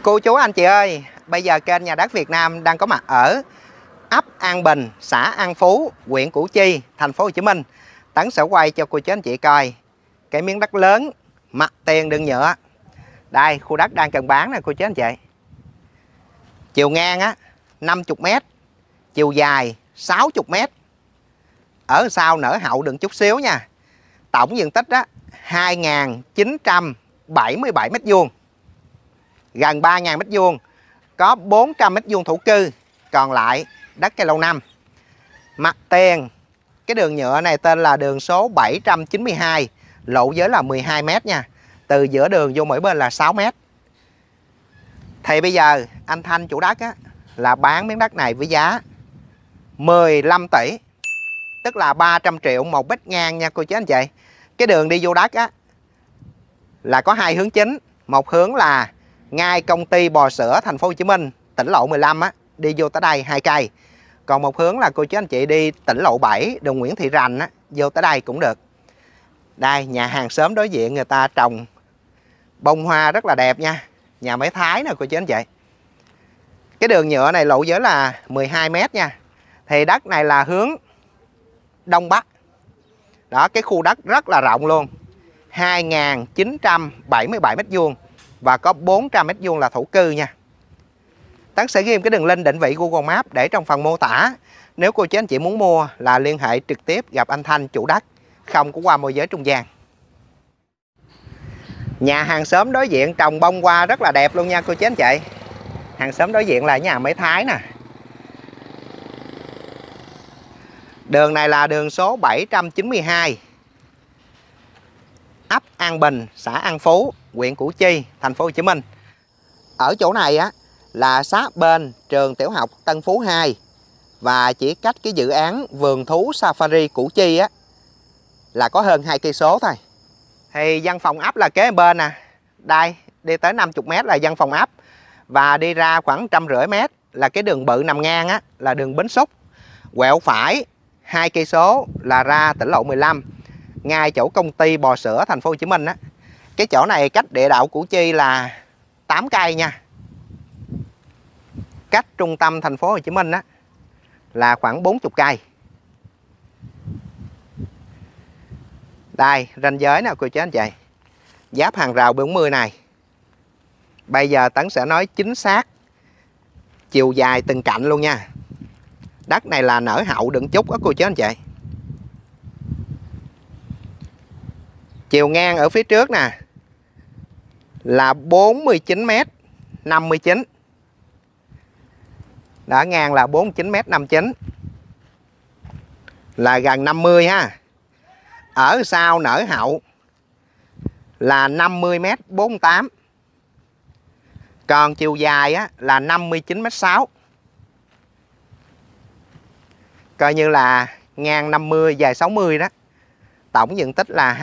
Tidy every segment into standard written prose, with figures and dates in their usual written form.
Cô chú anh chị ơi, bây giờ kênh Nhà Đất Việt Nam đang có mặt ở ấp An Bình, xã An Phú, huyện Củ Chi, thành phố Hồ Chí Minh. Tấn sẽ quay cho cô chú anh chị coi cái miếng đất lớn, mặt tiền đường nhựa. Đây, khu đất đang cần bán nè cô chú anh chị. Chiều ngang á 50 m, chiều dài 60 m. Ở sau nở hậu đừng chút xíu nha. Tổng diện tích á 2.977 m². Gần 3.000 m², có 400 m² thổ cư, còn lại đất cây lâu năm. Mặt tiền cái đường nhựa này tên là đường số 792, lộ giới là 12 m nha. Từ giữa đường vô mỗi bên là 6 m. Thì bây giờ anh Thanh chủ đất á, là bán miếng đất này với giá 15 tỷ, tức là 300 triệu một mét ngang nha cô chú anh chị. Cái đường đi vô đất á là có hai hướng chính. Một hướng là ngay công ty bò sữa thành phố Hồ Chí Minh, tỉnh lộ 15 á, đi vô tới đây 2 cây. Còn một hướng là cô chú anh chị đi tỉnh lộ 7, đường Nguyễn Thị Rành á, vô tới đây cũng được. Đây, nhà hàng xóm đối diện người ta trồng bông hoa rất là đẹp nha. Nhà máy Thái nè cô chú anh chị. Cái đường nhựa này lộ giới là 12 m nha. Thì đất này là hướng Đông Bắc. Đó, cái khu đất rất là rộng luôn. 2.977 m² và có 400 m² là thổ cư nha. Tấn sẽ ghi cái đường link định vị Google Maps để trong phần mô tả. Nếu cô chú anh chị muốn mua là liên hệ trực tiếp gặp anh Thanh chủ đất, không có qua môi giới trung gian. Nhà hàng xóm đối diện trồng bông hoa rất là đẹp luôn nha cô chú anh chị. Hàng xóm đối diện là nhà máy Thái nè. Đường này là đường số 792, ấp An Bình, xã An Phú, huyện Củ Chi, thành phố Hồ Chí Minh. Ở chỗ này á là sát bên trường tiểu học Tân Phú 2 và chỉ cách cái dự án vườn thú Safari Củ Chi á là có hơn 2 cây số thôi. Thì văn phòng ấp là kế bên nè. Đây, đi tới 50 m là văn phòng ấp và đi ra khoảng 150 m là cái đường bự nằm ngang á là đường Bến Xúc. Quẹo phải 2 cây số là ra tỉnh lộ 15, ngay chỗ công ty bò sữa thành phố Hồ Chí Minh á. Cái chỗ này cách địa đạo Củ Chi là 8 cây nha. Cách trung tâm thành phố Hồ Chí Minh á là khoảng 40 cây. Đây, ranh giới nào cô chú anh chị. Giáp hàng rào 40 này. Bây giờ Tấn sẽ nói chính xác chiều dài từng cạnh luôn nha. Đất này là nở hậu đựng chút đó cô chú anh chị. Chiều ngang ở phía trước nè là 49 m 59. Đã ngang là 49 m 59. Là gần 50 ha. Ở sau nở hậu là 50 m 48. Còn chiều dài á là 59 m 6. Coi như là ngang 50 dài 60 đó. Tổng diện tích là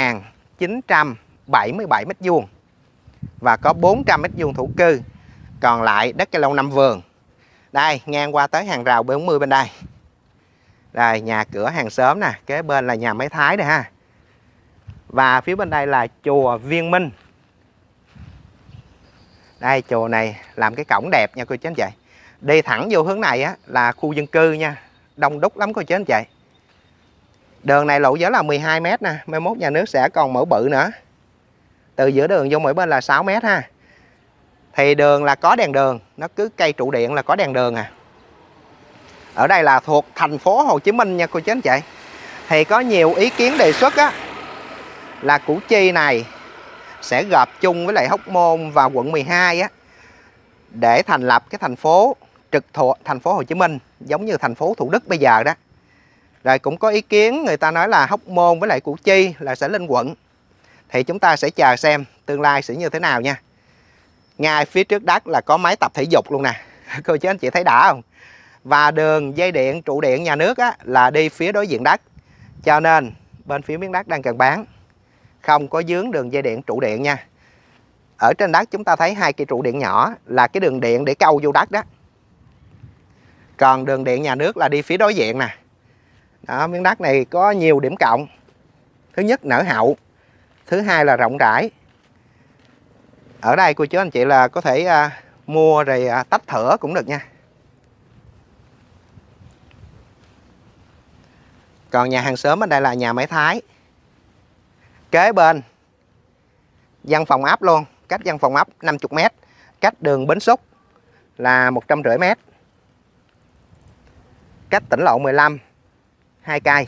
2.977 m² và có 400 m² thổ cư. Còn lại đất cây lâu năm vườn. Đây, ngang qua tới hàng rào 40 bên đây. Đây, nhà cửa hàng xóm nè, kế bên là nhà máy Thái đây ha. Và phía bên đây là chùa Viên Minh. Đây, chùa này làm cái cổng đẹp nha cô chú anh chị. Đi thẳng vô hướng này á là khu dân cư nha, đông đúc lắm cô chú anh chị. Đường này lộ giới là 12 m nè, mai mốt nhà nước sẽ còn mở bự nữa. Từ giữa đường vô mỗi bên là 6 m ha. Thì đường là có đèn đường, nó cứ cây trụ điện là có đèn đường à. Ở đây là thuộc thành phố Hồ Chí Minh nha cô chú anh chị. Thì có nhiều ý kiến đề xuất á là Củ Chi này sẽ gộp chung với lại Hóc Môn và quận 12 á để thành lập cái thành phố trực thuộc thành phố Hồ Chí Minh, giống như thành phố Thủ Đức bây giờ đó. Rồi cũng có ý kiến người ta nói là Hóc Môn với lại Củ Chi là sẽ lên quận. Thì chúng ta sẽ chờ xem tương lai sẽ như thế nào nha. Ngay phía trước đất là có máy tập thể dục luôn nè. Cô chú anh chị thấy đã không? Và đường dây điện, trụ điện nhà nước á, là đi phía đối diện đất. Cho nên bên phía miếng đất đang cần bán không có dướng đường dây điện, trụ điện nha. Ở trên đất chúng ta thấy 2 cây trụ điện nhỏ là cái đường điện để câu vô đất đó. Còn đường điện nhà nước là đi phía đối diện nè. Đó, miếng đất này có nhiều điểm cộng. Thứ nhất nở hậu, thứ hai là rộng rãi. Ở đây cô chú anh chị là có thể mua rồi tách thửa cũng được nha. Còn nhà hàng xóm ở đây là nhà máy Thái. Kế bên văn phòng ấp luôn, cách văn phòng ấp 50 m, cách đường Bến Xúc là 150 m, cách tỉnh lộ 15 2 cây.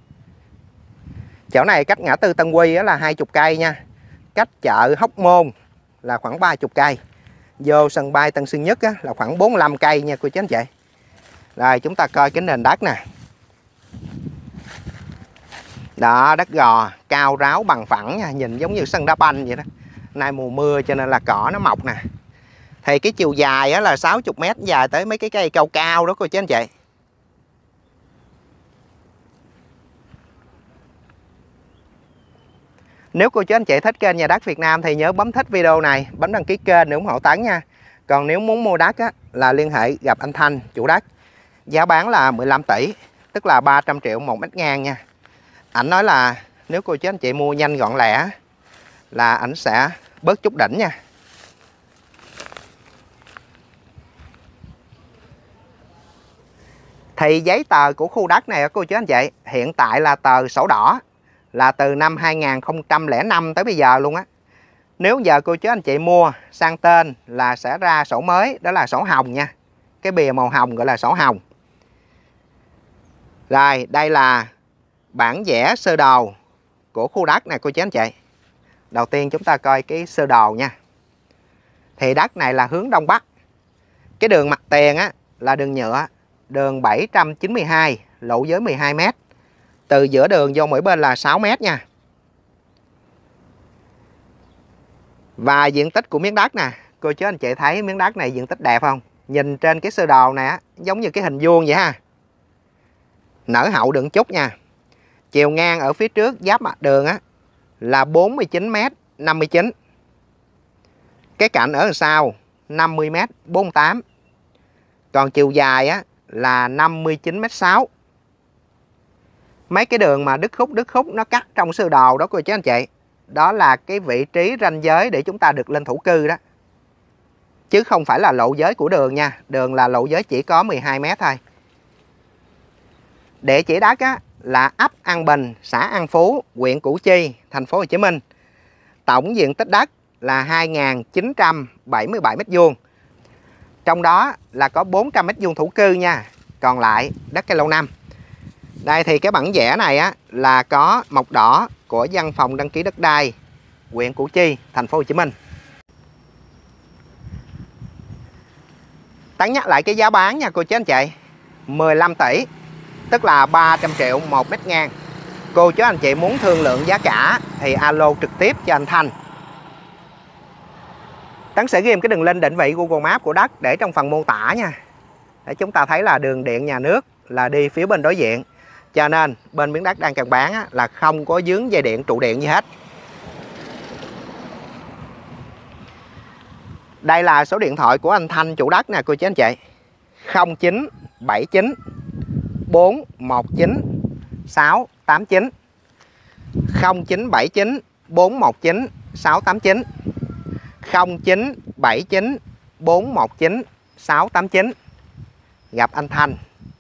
Chỗ này cách ngã tư Tân Quy là 20 cây nha. Cách chợ Hóc Môn là khoảng 30 cây. Vô sân bay Tân Sơn Nhất là khoảng 45 cây nha cô chú anh chị. Rồi chúng ta coi cái nền đất nè. Đó, đất gò cao ráo bằng phẳng nha, nhìn giống như sân đá banh vậy đó. Nay mùa mưa cho nên là cỏ nó mọc nè. Thì cái chiều dài là 60 m, dài tới mấy cái cây cao cao đó cô chú anh chị. Nếu cô chú anh chị thích kênh Nhà Đất Việt Nam thì nhớ bấm thích video này, bấm đăng ký kênh để ủng hộ Tấn nha. Còn nếu muốn mua đất là liên hệ gặp anh Thanh, chủ đất. Giá bán là 15 tỷ, tức là 300 triệu 1 mét ngang nha. Ảnh nói là nếu cô chú anh chị mua nhanh gọn lẹ là ảnh sẽ bớt chút đỉnh nha. Thì giấy tờ của khu đất này cô chú anh chị hiện tại là tờ sổ đỏ, là từ năm 2005 tới bây giờ luôn á. Nếu giờ cô chú anh chị mua sang tên là sẽ ra sổ mới, đó là sổ hồng nha. Cái bìa màu hồng gọi là sổ hồng. Rồi đây là bản vẽ sơ đồ của khu đất này cô chú anh chị. Đầu tiên chúng ta coi cái sơ đồ nha. Thì đất này là hướng đông bắc. Cái đường mặt tiền là đường nhựa, đường 792, lộ giới 12 m. Từ giữa đường vô mỗi bên là 6 m nha. Và diện tích của miếng đất nè, cô chú anh chị thấy miếng đất này diện tích đẹp không? Nhìn trên cái sơ đồ này giống như cái hình vuông vậy ha. Nở hậu đựng chút nha. Chiều ngang ở phía trước giáp mặt đường là 49 m 59. Cái cạnh ở đằng sau 50 m 48. Còn chiều dài là 59 m 6. Mấy cái đường mà đứt khúc nó cắt trong sơ đồ đó cô chú anh chị, đó là cái vị trí ranh giới để chúng ta được lên thổ cư đó. Chứ không phải là lộ giới của đường nha. Đường là lộ giới chỉ có 12 m thôi. Địa chỉ đất là ấp An Bình, xã An Phú, huyện Củ Chi, thành phố Hồ Chí Minh. Tổng diện tích đất là 2.977 m². Trong đó là có 400 m² thổ cư nha. Còn lại đất cây lâu năm. Đây thì cái bản vẽ này là có mộc đỏ của văn phòng đăng ký đất đai huyện Củ Chi, thành phố Hồ Chí Minh. Tấn nhắc lại cái giá bán nha cô chú anh chị. 15 tỷ, tức là 300 triệu 1 mét ngang. Cô chú anh chị muốn thương lượng giá cả thì alo trực tiếp cho anh Thanh. Tấn sẽ ghi cái đường link định vị Google Maps của đất để trong phần mô tả nha. Để chúng ta thấy là đường điện nhà nước là đi phía bên đối diện. Cho nên bên miếng đất đang cần bán là không có dướng dây điện, trụ điện gì hết. Đây là số điện thoại của anh Thanh, chủ đất nè cô chú anh chị. 0979 419 689. 0979 419 689. 0979 419 689. Gặp anh Thanh.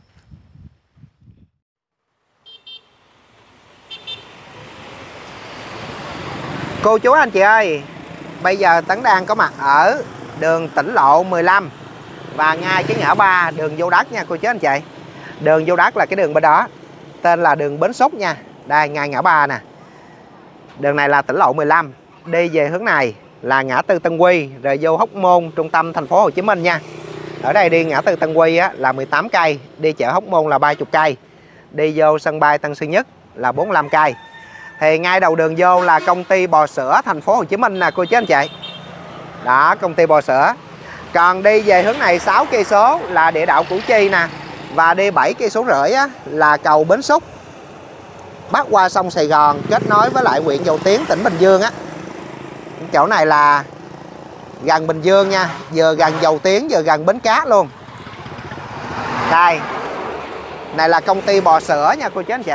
Cô chú anh chị ơi, bây giờ Tấn đang có mặt ở đường tỉnh lộ 15 và ngay cái ngã ba đường vô đất nha cô chú anh chị. Đường vô đất là cái đường bên đó, tên là đường Bến Xúc nha. Đây ngay ngã ba nè. Đường này là tỉnh lộ 15, đi về hướng này là ngã tư Tân Quy rồi vô Hóc Môn, trung tâm thành phố Hồ Chí Minh nha. Ở đây đi ngã tư Tân Quy là 18 cây, đi chợ Hóc Môn là 30 cây, đi vô sân bay Tân Sơn Nhất là 45 cây. Thì ngay đầu đường vô là công ty bò sữa thành phố Hồ Chí Minh nè cô chú anh chị. Đó, công ty bò sữa. Còn đi về hướng này 6 cây số là địa đạo Củ Chi nè, và đi 7 cây số rưỡi là cầu Bến Xúc, bắc qua sông Sài Gòn kết nối với lại huyện Dầu Tiếng, tỉnh Bình Dương á. Chỗ này là gần Bình Dương nha, vừa gần Dầu Tiếng vừa gần Bến Cát luôn. Đây, này là công ty bò sữa nha cô chú anh chị.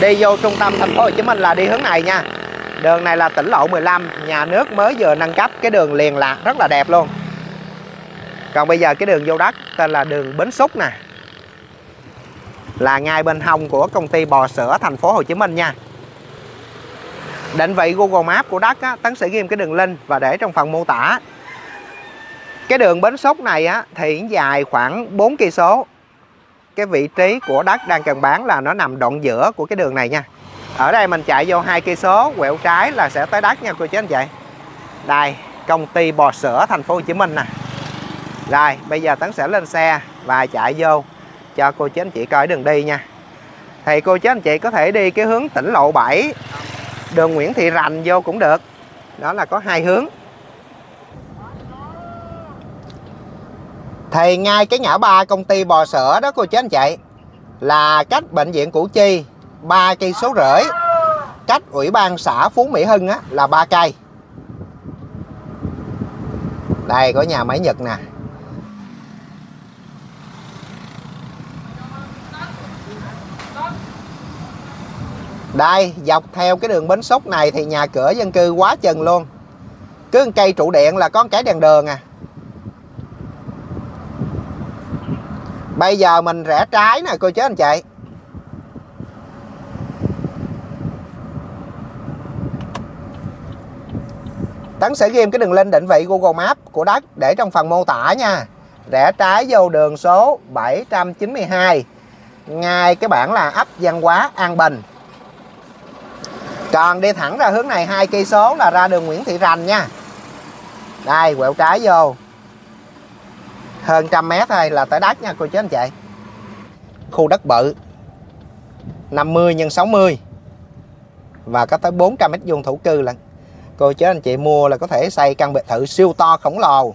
Đi vô trung tâm thành phố Hồ Chí Minh là đi hướng này nha. Đường này là tỉnh lộ 15, nhà nước mới vừa nâng cấp, cái đường liền lạc rất là đẹp luôn. Còn bây giờ cái đường vô đất tên là đường Bến Xúc nè, là ngay bên hông của công ty bò sữa thành phố Hồ Chí Minh nha. Định vị Google Maps của đất á, Tấn sẽ ghim cái đường link và để trong phần mô tả. Cái đường Bến Xúc này á thì dài khoảng 4 cây số. Cái vị trí của đất đang cần bán là nó nằm đoạn giữa của cái đường này nha. Ở đây mình chạy vô 2 cây số, quẹo trái là sẽ tới đất nha cô chú anh chị. Đây, công ty bò sữa thành phố Hồ Chí Minh nè. Rồi, bây giờ Tấn sẽ lên xe và chạy vô cho cô chú anh chị coi đường đi nha. Thì cô chú anh chị có thể đi cái hướng tỉnh lộ 7, đường Nguyễn Thị Rành vô cũng được. Đó là có 2 hướng. Thì ngay cái ngã ba công ty bò sữa đó cô chú anh chị, là cách bệnh viện Củ Chi 3,5 cây số, cách ủy ban xã Phú Mỹ Hưng á là 3 cây. Đây có nhà máy Nhật nè. Đây, dọc theo cái đường Bến Xúc này thì nhà cửa dân cư quá chừng luôn. Cứ một cây trụ điện là có một cái đèn đường à. Bây giờ mình rẽ trái nè cô chú anh chị. Tấn sẽ ghim cái đường link định vị Google Maps của đất để trong phần mô tả nha. Rẽ trái vô đường số 792, ngay cái bảng là ấp Văn Hóa, An Bình. Còn đi thẳng ra hướng này 2 cây số là ra đường Nguyễn Thị Rành nha. Đây, quẹo trái vô hơn 100 mét thôi là tới đất nha cô chú anh chị. Khu đất bự 50 x 60 và có tới 400 m² thổ cư lận. Cô chú anh chị mua là có thể xây căn biệt thự siêu to khổng lồ.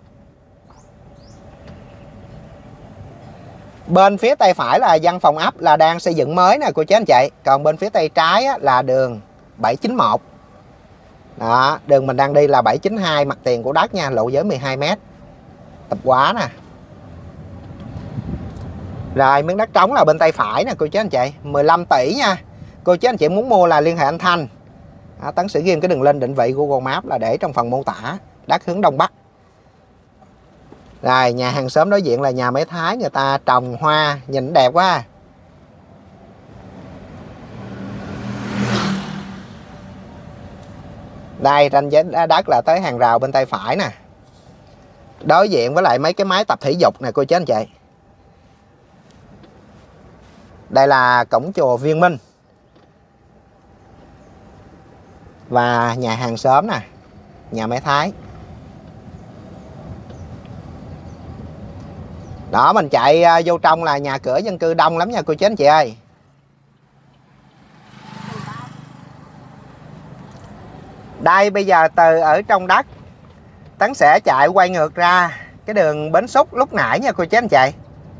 Bên phía tay phải là văn phòng ấp là đang xây dựng mới nè cô chú anh chị. Còn bên phía tay trái á, là đường 791. Đó, đường mình đang đi là 792, mặt tiền của đất nha, lộ giới 12 m. Tập quá nè. Rồi miếng đất trống là bên tay phải nè cô chú anh chị, 15 tỷ nha. Cô chú anh chị muốn mua là liên hệ anh Thanh. Tấn sẽ ghim cái đường link định vị Google Maps là để trong phần mô tả. Đất hướng Đông Bắc. Rồi nhà hàng xóm đối diện là nhà máy Thái, người ta trồng hoa nhìn đẹp quá. Đây ranh giới đất là tới hàng rào bên tay phải nè, đối diện với lại mấy cái máy tập thể dục nè cô chú anh chị. Đây là cổng chùa Viên Minh và nhà hàng xóm nè, nhà máy Thái. Đó, mình chạy vô trong là nhà cửa dân cư đông lắm nha cô chú anh chị ơi. Đây bây giờ từ ở trong đất Tấn sẽ chạy quay ngược ra cái đường Bến Xúc lúc nãy nha cô chú anh chị.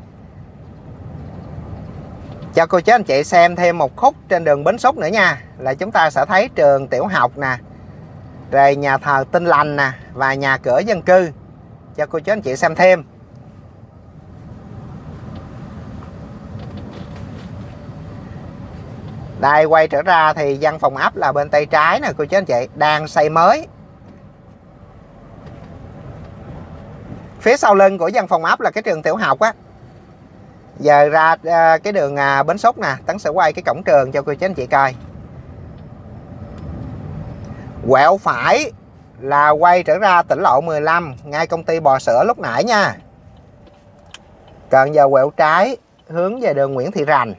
Cho cô chú anh chị xem thêm một khúc trên đường Bến Xúc nữa nha. Là chúng ta sẽ thấy trường tiểu học nè, rồi nhà thờ Tin Lành nè và nhà cửa dân cư. Cho cô chú anh chị xem thêm. Đây quay trở ra thì văn phòng ấp là bên tay trái nè cô chú anh chị, đang xây mới. Phía sau lưng của văn phòng ấp là cái trường tiểu học á. Giờ ra cái đường Bến Xúc nè, Tấn sẽ quay cái cổng trường cho cô chú anh chị coi. Quẹo phải là quay trở ra tỉnh lộ 15, ngay công ty bò sữa lúc nãy nha. Còn giờ quẹo trái hướng về đường Nguyễn Thị Rành.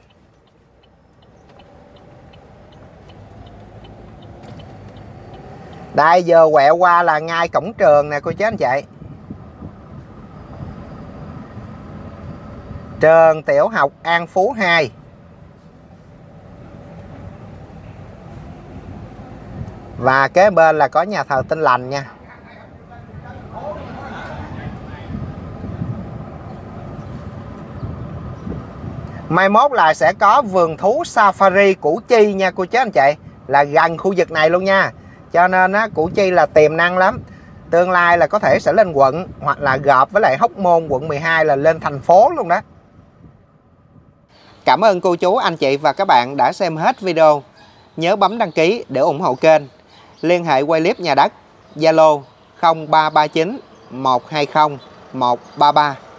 Đây giờ quẹo qua là ngay cổng trường nè cô chú anh chị. Trường tiểu học An Phú 2. Và kế bên là có nhà thờ Tin Lành nha. Mai mốt là sẽ có vườn thú Safari Củ Chi nha cô chú anh chị. Là gần khu vực này luôn nha. Cho nên á, Củ Chi là tiềm năng lắm. Tương lai là có thể sẽ lên quận, hoặc là gộp với lại Hóc Môn quận 12 là lên thành phố luôn đó. Cảm ơn cô chú, anh chị và các bạn đã xem hết video. Nhớ bấm đăng ký để ủng hộ kênh. Liên hệ quay clip nhà đất Zalo 0339 120 133.